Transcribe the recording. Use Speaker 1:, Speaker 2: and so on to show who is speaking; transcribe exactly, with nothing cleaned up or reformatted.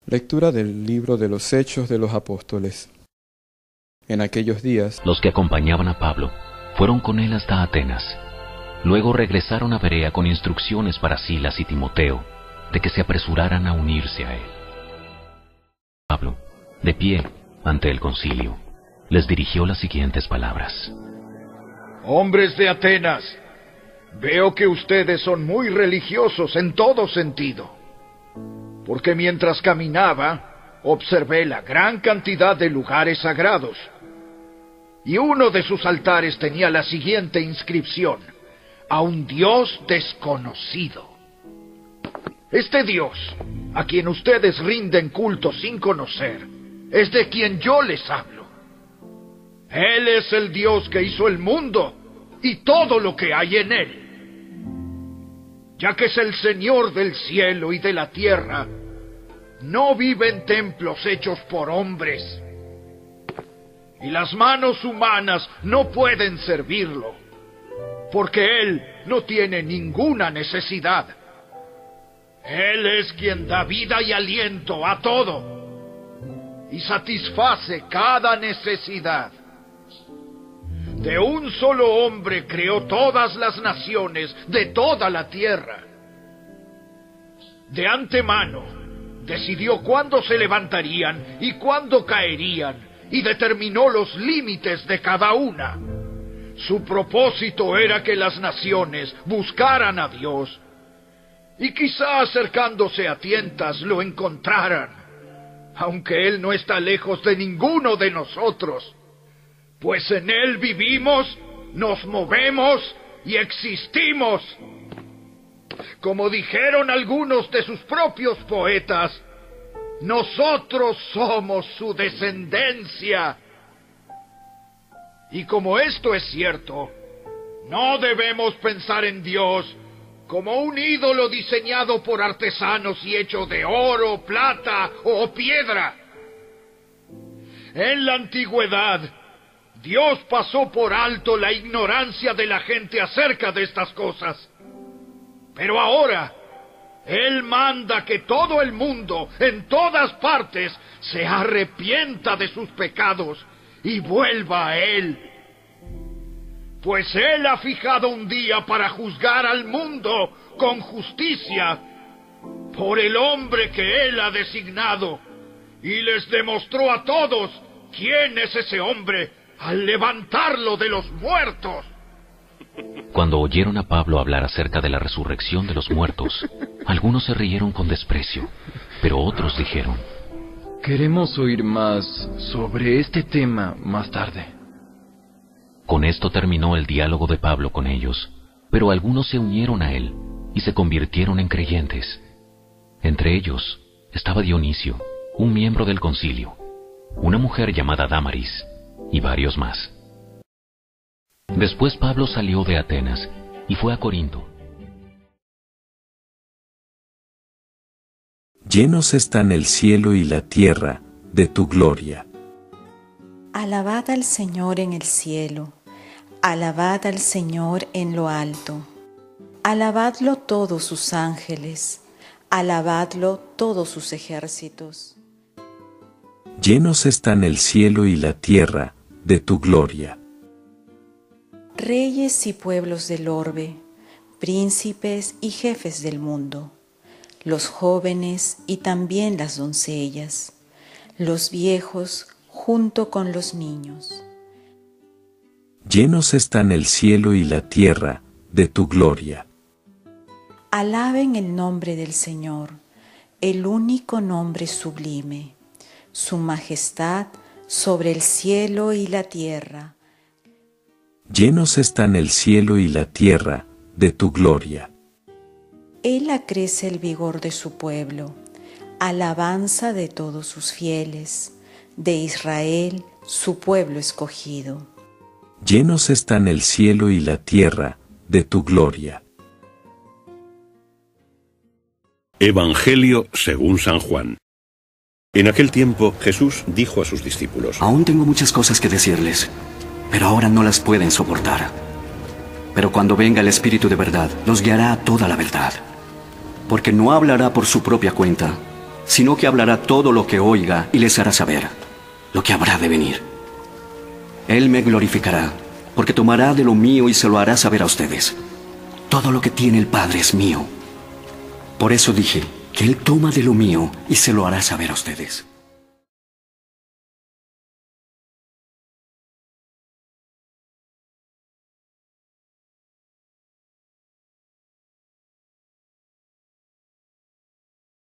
Speaker 1: Lectura del libro de los Hechos de los Apóstoles. En aquellos días,
Speaker 2: los que acompañaban a Pablo fueron con él hasta Atenas. Luego regresaron a Berea con instrucciones para Silas y Timoteo de que se apresuraran a unirse a él. Pablo, de pie ante el concilio, les dirigió las siguientes palabras.
Speaker 3: Hombres de Atenas, veo que ustedes son muy religiosos en todo sentido, porque mientras caminaba, observé la gran cantidad de lugares sagrados, y uno de sus altares tenía la siguiente inscripción: a un Dios desconocido. Este Dios, a quien ustedes rinden culto sin conocer, es de quien yo les hablo. Él es el Dios que hizo el mundo y todo lo que hay en él. Ya que es el Señor del cielo y de la tierra, no vive en templos hechos por hombres, y las manos humanas no pueden servirlo, porque Él no tiene ninguna necesidad. Él es quien da vida y aliento a todo, y satisface cada necesidad. De un solo hombre creó todas las naciones de toda la tierra. De antemano decidió cuándo se levantarían y cuándo caerían, y determinó los límites de cada una. Su propósito era que las naciones buscaran a Dios, y quizá acercándose a tientas lo encontraran, aunque Él no está lejos de ninguno de nosotros, pues en Él vivimos, nos movemos y existimos. Como dijeron algunos de sus propios poetas, nosotros somos su descendencia. Y como esto es cierto, no debemos pensar en Dios como un ídolo diseñado por artesanos y hecho de oro, plata o piedra. En la antigüedad, Dios pasó por alto la ignorancia de la gente acerca de estas cosas. Pero ahora, Él manda que todo el mundo, en todas partes, se arrepienta de sus pecados y vuelva a Él. Pues Él ha fijado un día para juzgar al mundo con justicia por el hombre que Él ha designado, y les demostró a todos quién es ese hombre al levantarlo de los muertos.
Speaker 2: Cuando oyeron a Pablo hablar acerca de la resurrección de los muertos, algunos se rieron con desprecio, pero otros dijeron:
Speaker 4: queremos oír más sobre este tema más tarde.
Speaker 2: Con esto terminó el diálogo de Pablo con ellos, pero algunos se unieron a él y se convirtieron en creyentes. Entre ellos estaba Dionisio, un miembro del concilio, una mujer llamada Dámaris, y varios más. Después Pablo salió de Atenas y fue a Corinto.
Speaker 5: Llenos están el cielo y la tierra de tu gloria.
Speaker 6: Alabad al Señor en el cielo, alabad al Señor en lo alto. Alabadlo todos sus ángeles, alabadlo todos sus ejércitos.
Speaker 5: Llenos están el cielo y la tierra de tu gloria.
Speaker 6: Reyes y pueblos del orbe, príncipes y jefes del mundo, los jóvenes y también las doncellas, los viejos junto con los niños.
Speaker 5: Llenos están el cielo y la tierra de tu gloria.
Speaker 6: Alaben el nombre del Señor, el único nombre sublime, su majestad sobre el cielo y la tierra.
Speaker 5: Llenos están el cielo y la tierra de tu gloria.
Speaker 6: Él acrece el vigor de su pueblo, alabanza de todos sus fieles, de Israel, su pueblo escogido.
Speaker 5: Llenos están el cielo y la tierra de tu gloria.
Speaker 7: Evangelio según San Juan. En aquel tiempo Jesús dijo a sus discípulos:
Speaker 8: aún tengo muchas cosas que decirles, pero ahora no las pueden soportar. Pero cuando venga el Espíritu de verdad, los guiará a toda la verdad. Porque no hablará por su propia cuenta, sino que hablará todo lo que oiga y les hará saber lo que habrá de venir. Él me glorificará, porque tomará de lo mío y se lo hará saber a ustedes. Todo lo que tiene el Padre es mío. Por eso dije que Él toma de lo mío y se lo hará saber a ustedes.